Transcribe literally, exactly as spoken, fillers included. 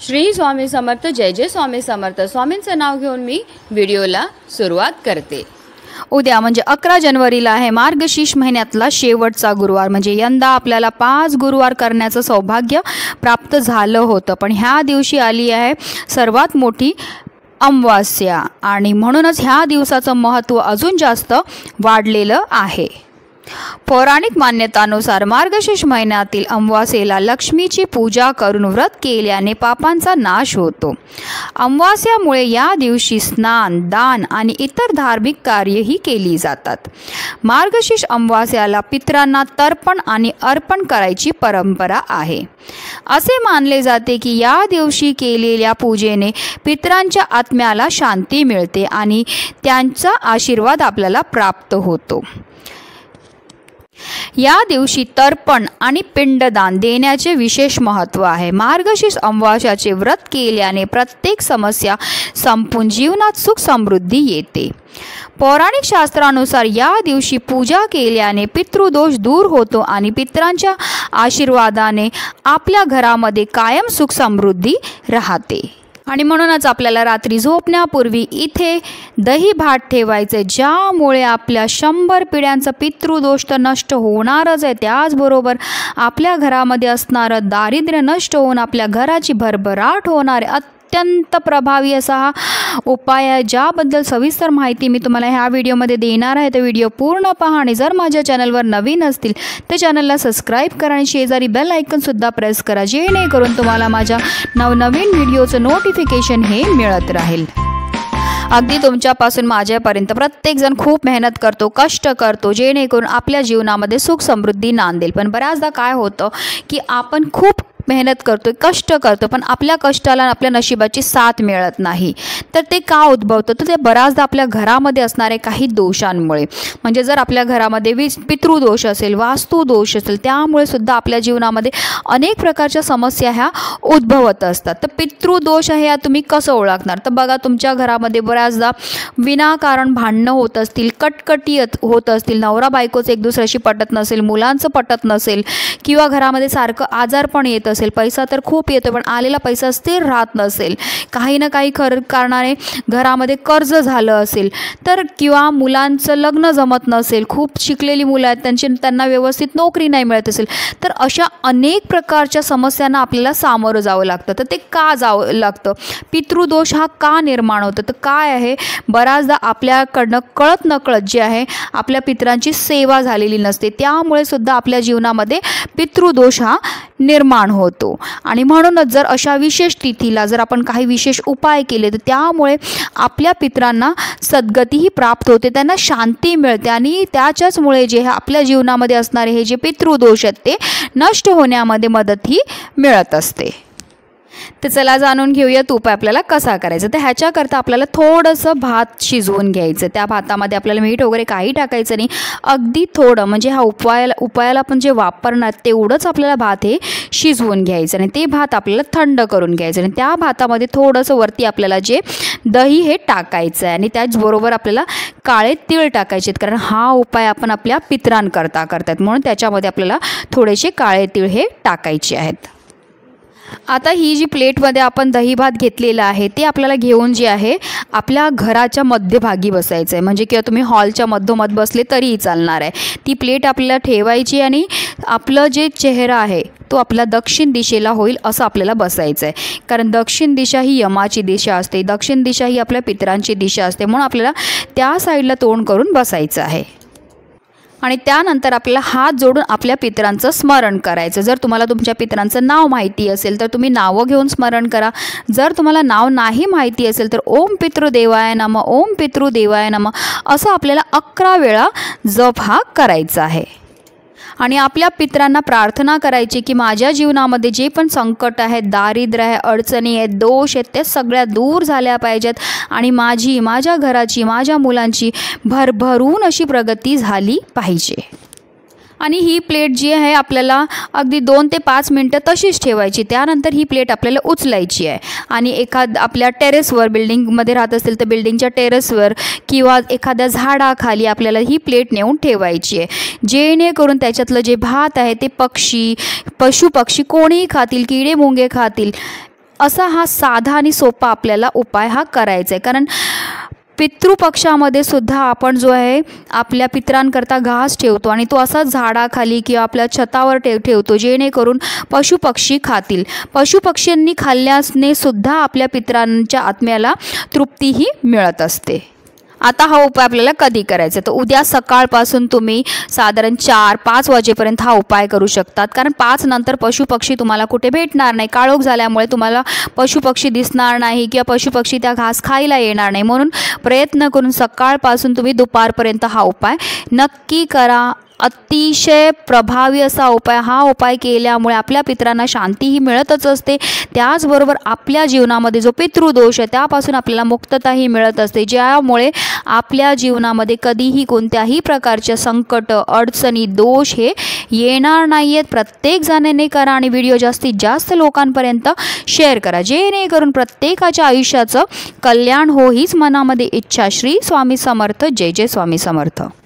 श्री स्वामी समर्थ. जय जय स्वामी समर्थ. स्वामींचं नाव घेऊन मी व्हिडिओला सुरुवात करते. उद्या म्हणजे अकरा जानेवारीला आहे मार्गशीर्ष महिन्यातला शेवटचा गुरुवार. म्हणजे यंदा आपल्याला पाच गुरुवार करण्याचं सौभाग्य प्राप्त झालं होतं, पण ह्या दिवशी आली आहे सर्वात मोठी अमावास्या आणि म्हणूनच ह्या दिवसाचं महत्त्व अजून जास्त वाढलेलं आहे. पौराणिक मान्यतानुसार मार्गशीर्ष महिन्यातील अमावास्येला लक्ष्मीची पूजा करून व्रत केल्याने पापांचा नाश होतो. अमावास्यामुळे या दिवशी स्नान, दान आणि इतर धार्मिक कार्येही केली जातात. मार्गशीर्ष अमावास्याला पितरांना तर्पण आणि अर्पण करायची परंपरा आहे. असे मानले जाते की या दिवशी केलेल्या पूजेने पितरांच्या आत्म्याला शांती मिळते आणि त्यांचा आशीर्वाद आपल्याला प्राप्त होतो. या दिवशी तर्पण आणि पिंडदान देण्याचे विशेष महत्त्व आहे. मार्गशीर्ष अमावास्याचे व्रत केल्याने प्रत्येक समस्या संपून जीवनात सुख समृद्धी येते. पौराणिक शास्त्रानुसार या दिवशी पूजा केल्याने पितृदोष दूर होतो आणि पितरांच्या आशीर्वादाने आपल्या घरामध्ये कायम सुख समृद्धी राहते. आणि म्हणूनच आपल्याला रात्री झोपण्यापूर्वी इथे दही भात ठेवायचे, ज्यामुळे आपल्या शंभर पिढ्यांचा पितृदोष तर नष्ट होणारच आहे, त्याचबरोबर आपल्या घरामध्ये असणारं दारिद्र्य नष्ट होऊन आपल्या घराची भरभराट होणार आहे. अत्यंत प्रभावी असा हा उपाय आहे, ज्याबद्दल सविस्तर माहिती मी तुम्हाला ह्या व्हिडिओमध्ये देणार आहे. तर व्हिडिओ पूर्ण पहा आणि जर माझ्या चॅनलवर नवीन असतील तर चॅनलला सबस्क्राईब करा आणि शेजारी बेल आयकॉनसुद्धा प्रेस करा, जेणेकरून तुम्हाला माझ्या नवनवीन व्हिडिओचं नोटिफिकेशन हे मिळत राहील. अगदी तुमच्यापासून माझ्यापर्यंत प्रत्येकजण खूप मेहनत करतो, कष्ट करतो, जेणेकरून आपल्या जीवनामध्ये सुख समृद्धी नांदेल. पण बऱ्याचदा काय होतं की आपण खूप मेहनत करतो, कष्ट करतो, पण आपल्या कष्टाला आपल्या नशिबाची साथ मिळत नाही. तर ते का उद्भवतं? तर ते बऱ्याचदा आपल्या घरामध्ये असणारे काही दोषांमुळे. म्हणजे जर आपल्या घरामध्ये वि पितृदोष असेल, वास्तुदोष असेल, त्यामुळे सुद्धा आपल्या जीवनामध्ये अनेक प्रकारच्या समस्या ह्या उद्भवत असतात. तर पितृदोष आहे या तुम्ही कसं ओळखणार? तर बघा, तुमच्या घरामध्ये बऱ्याचदा विनाकारण भांडणं होत असतील, कटकटी होत असतील, नवरा बायकोचं एक दुसऱ्याशी पटत नसेल, मुलांचं पटत नसेल, किंवा घरामध्ये सारखं आजारपण येत असेल, पैसा तर खूप येतो पण आलेला पैसा स्थिर राहत नसेल, काही ना काही खर कारणाने घरामध्ये कर्ज झालं असेल, तर किंवा मुलांचं लग्न जमत नसेल, खूप शिकलेली मुलं आहेत त्यांची त्यांना व्यवस्थित नोकरी नाही मिळत असेल, तर अशा अनेक प्रकारच्या समस्यांना आपल्याला सामोरं जावं लागतं. तर ते का जावं लागतं? पितृदोष हा का निर्माण होतो? तर काय आहे, बऱ्याचदा आपल्याकडनं कळत नकळत जे आहे आपल्या पितरांची सेवा झालेली नसते, त्यामुळे सुद्धा आपल्या जीवनामध्ये पितृदोष हा निर्माण होतो. आणि म्हणूनच जर अशा विशेष तिथीला जर आपण काही विशेष उपाय केले तर त्यामुळे आपल्या पितरांना सद्गतीही प्राप्त होते, त्यांना शांती मिळते आणि त्याच्याचमुळे जे आपल्या जीवनामध्ये असणारे हे जे पितृदोष आहेत ते नष्ट होण्यामध्ये मदतही मिळत असते. तर चला जाणून घेऊयात उपाय आपल्याला कसा करायचा. तर ह्याच्याकरता आपल्याला थोडंसं भात शिजवून घ्यायचं. त्या भातामध्ये आपल्याला मीठ वगैरे काही टाकायचं नाही, अगदी थोडं, म्हणजे हा उपायाला उपायाला आपण जे वापरणार तेवढंच आपल्याला भात हे शिजवून घ्यायचं आणि ते भात आपल्याला थंड करून घ्यायचं आणि त्या भातामध्ये थोडंसं वरती आपल्याला जे दही हे टाकायचं आहे आणि त्याचबरोबर आपल्याला काळे तीळ टाकायचे आहेत, कारण हा उपाय आपण आपल्या पितरांकरता करतात म्हणून त्याच्यामध्ये आपल्याला थोडेसे काळे तीळ हे टाकायचे आहेत. आता ही जी प्लेटमध्ये आपण दही भात घेतलेला आहे ते आपल्याला घेऊन जे आहे आपल्या घराच्या मध्यभागी बसायचं आहे, म्हणजे किंवा तुम्ही हॉलच्या मधोमध बसले तरीही चालणार आहे. ती प्लेट आपल्याला ठेवायची आणि आपलं जे चेहरा आहे तो आपला दक्षिण दिशेला होईल असं आपल्याला बसायचं आहे, कारण दक्षिण दिशा ही यमाची दिशा असते, दक्षिण दिशा ही आपल्या पितरांची दिशा असते, म्हणून आपल्याला त्या साईडला तोंड करून बसायचं आहे. आणि त्यानंतर आपल्याला हात जोडून आपल्या पितरांचं स्मरण करायचं. जर तुम्हाला तुमच्या पितरांचं नाव माहिती असेल तर तुम्ही नावं घेऊन स्मरण करा. जर तुम्हाला नाव नाही माहिती असेल तर ओम पितृदेवाय नमः, ओम पितृदेवाय नमः असं आपल्याला अकरा वेळा जप हा करायचा आहे. आणि आपल्या पितरांना प्रार्थना करायची की माझ्या जीवनामध्ये जे पण संकट आहेत, दारिद्र्य आहे, अडचणी आहेत, दोष आहेत, ते सगळ्या दूर झाल्या पाहिजेत आणि माझी, माझ्या घराची, माझ्या मुलांची भरभरून अशी प्रगती झाली पाहिजे. आणि ही प्लेट जी आहे आपल्याला अगदी दोन ते पाच मिनटं तशीच ठेवायची. त्यानंतर ही प्लेट आपल्याला उचलायची आहे आणि एखाद आपल्या टेरेसवर, बिल्डिंगमध्ये राहत असेल तर बिल्डिंगच्या टेरेसवर किंवा एखाद्या झाडाखाली आपल्याला ही प्लेट नेऊन ठेवायची आहे, जेणेकरून त्याच्यातलं जे भात आहे ते पक्षी, पशुपक्षी कोणीही खातील, किडे मुंगे खातील असा हा साधा आणि सोपा आपल्याला उपाय हा करायचा आहे. कारण पितृपक्षामध्ये सुद्धा आपण जो आहे आपल्या पितरांकरता घास ठेवतो आणि तो असाच झाडाखाली किंवा आपल्या छतावर ठेव ठेवतो जेणेकरून पशुपक्षी खातील. पशुपक्ष्यांनी खाल्ल्याने सुद्धा आपल्या पितरांच्या आत्म्याला तृप्तीही मिळत असते. आता हा उपाय आपल्याला कधी करायचा तर उद्या सकाळपासून तुम्ही साधारण चार पाच वाजेपर्यंत हा उपाय करू शकतात. कारण पाच नंतर पशुपक्षी तुम्हाला कुठे भेटणार नाही. काळोख झाल्यामुळे तुम्हाला पशुपक्षी दिसणार नाही किंवा पशुपक्षी त्या घास खायला येणार नाही. म्हणून प्रयत्न करून सकाळपासून तुम्ही दुपारपर्यंत हा उपाय नक्की करा. अतिशय प्रभावी असा उपाय. हा उपाय केल्यामुळे आपल्या पितरांना शांतीही मिळतच असते. त्याचबरोबर आपल्या जीवनामध्ये जो पितृदोष आहे त्यापासून आपल्याला मुक्तताही मिळत असते, ज्यामुळे आपल्या जीवनामध्ये कधीही कोणत्याही प्रकारच्या संकट, अडचणी, दोष हे येणार नाही आहेत. प्रत्येक जणांनी करा आणि व्हिडिओ जास्तीत जास्त लोकांपर्यंत शेअर करा जेणेकरून प्रत्येकाच्या आयुष्याचं कल्याण हो हीच मनामध्ये इच्छा. श्री स्वामी समर्थ. जय जय स्वामी समर्थ.